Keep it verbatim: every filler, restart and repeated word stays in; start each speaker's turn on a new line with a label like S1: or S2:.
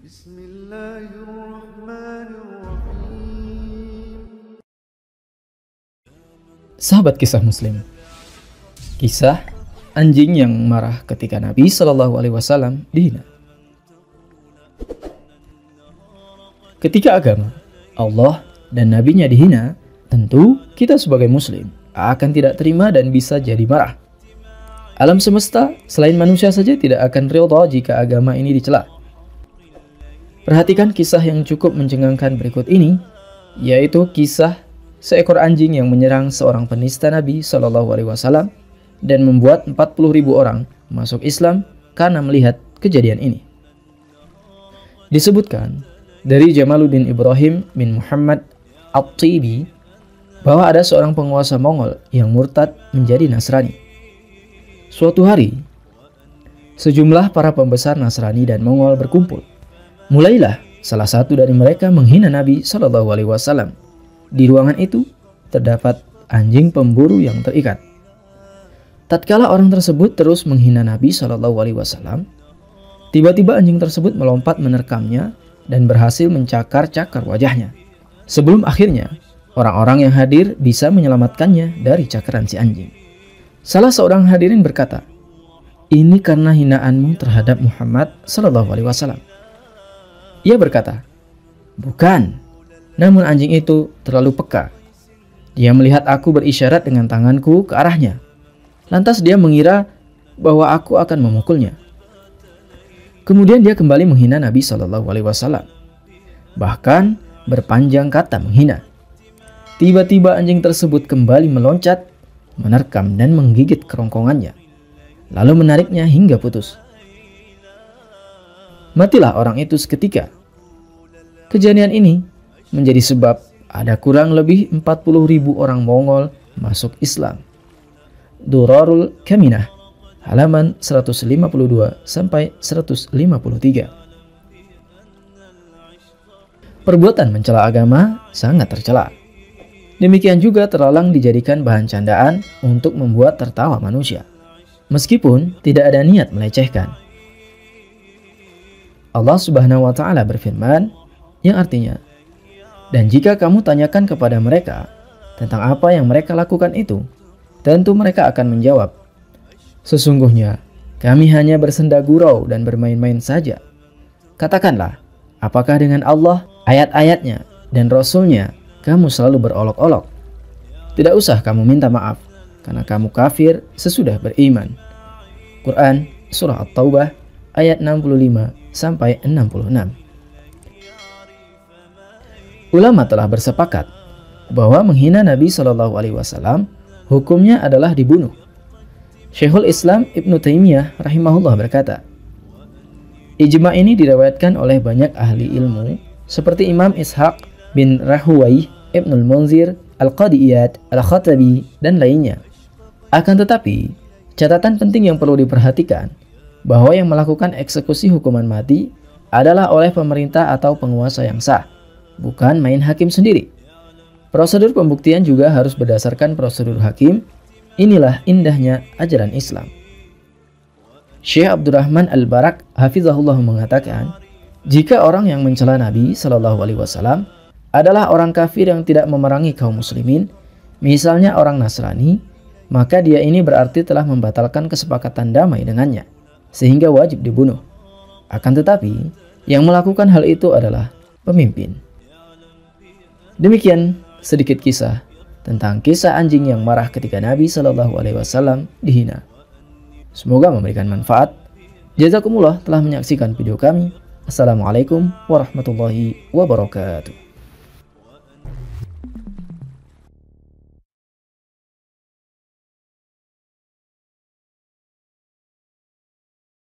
S1: Bismillahirrahmanirrahim.
S2: Sahabat kisah Muslim, kisah anjing yang marah ketika Nabi Shallallahu Alaihi Wasallam dihina. Ketika agama, Allah dan Nabi-Nya dihina, tentu kita sebagai Muslim akan tidak terima dan bisa jadi marah. Alam semesta selain manusia saja tidak akan ridha jika agama ini dicela. Perhatikan kisah yang cukup mencengangkan berikut ini, yaitu kisah seekor anjing yang menyerang seorang penista Nabi Shallallahu Alaihi Wasallam dan membuat empat puluh ribu orang masuk Islam karena melihat kejadian ini. Disebutkan dari Jamaluddin Ibrahim bin Muhammad At-Tibi bahwa ada seorang penguasa Mongol yang murtad menjadi Nasrani. Suatu hari, sejumlah para pembesar Nasrani dan Mongol berkumpul. Mulailah salah satu dari mereka menghina Nabi Shallallahu Alaihi Wasallam. Di ruangan itu terdapat anjing pemburu yang terikat. Tatkala orang tersebut terus menghina Nabi Shallallahu Alaihi Wasallam, tiba-tiba anjing tersebut melompat menerkamnya dan berhasil mencakar-cakar wajahnya. Sebelum akhirnya orang-orang yang hadir bisa menyelamatkannya dari cakaran si anjing. Salah seorang hadirin berkata, "Ini karena hinaanmu terhadap Muhammad Shallallahu Alaihi Wasallam." Ia berkata, "Bukan, namun anjing itu terlalu peka. Dia melihat aku berisyarat dengan tanganku ke arahnya. Lantas dia mengira bahwa aku akan memukulnya." Kemudian dia kembali menghina Nabi Shallallahu Alaihi Wasallam, bahkan berpanjang kata menghina. Tiba-tiba anjing tersebut kembali meloncat, menerkam dan menggigit kerongkongannya, lalu menariknya hingga putus. Matilah orang itu seketika. Kejadian ini menjadi sebab ada kurang lebih empat puluh ribu orang Mongol masuk Islam. Durarul Kaminah, halaman seratus lima puluh dua sampai seratus lima puluh tiga. Perbuatan mencela agama sangat tercela. Demikian juga terlalang dijadikan bahan candaan untuk membuat tertawa manusia, meskipun tidak ada niat melecehkan. Allah Subhanahu wa Ta'ala berfirman, yang artinya, "Dan jika kamu tanyakan kepada mereka tentang apa yang mereka lakukan itu, tentu mereka akan menjawab, sesungguhnya kami hanya bersenda gurau dan bermain-main saja. Katakanlah, apakah dengan Allah, ayat-ayatnya, dan Rasul-Nya kamu selalu berolok-olok? Tidak usah kamu minta maaf, karena kamu kafir sesudah beriman." Quran Surah At-Taubah ayat enam puluh lima sampai enam puluh enam. Ulama telah bersepakat bahwa menghina Nabi Shallallahu Alaihi Wasallam hukumnya adalah dibunuh. Syekhul Islam Ibnu Taimiyah rahimahullah berkata, ijma ini diriwayatkan oleh banyak ahli ilmu seperti Imam Ishaq bin Rahuwaih, Ibnul Munzir, Al-Qadiyat, Al-Khatabi, dan lainnya. Akan tetapi, catatan penting yang perlu diperhatikan bahwa yang melakukan eksekusi hukuman mati adalah oleh pemerintah atau penguasa yang sah, bukan main hakim sendiri. Prosedur pembuktian juga harus berdasarkan prosedur hakim. Inilah indahnya ajaran Islam. Syekh Abdurrahman Al-Barak hafizahullah mengatakan, jika orang yang mencela Nabi Shallallahu Alaihi Wasallam adalah orang kafir yang tidak memerangi kaum muslimin, misalnya orang Nasrani, maka dia ini berarti telah membatalkan kesepakatan damai dengannya, sehingga wajib dibunuh. Akan tetapi, yang melakukan hal itu adalah pemimpin. Demikian sedikit kisah tentang kisah anjing yang marah ketika Nabi Shallallahu Alaihi Wasallam dihina. Semoga memberikan manfaat. Jazakumullah telah menyaksikan video kami. Assalamualaikum warahmatullahi wabarakatuh.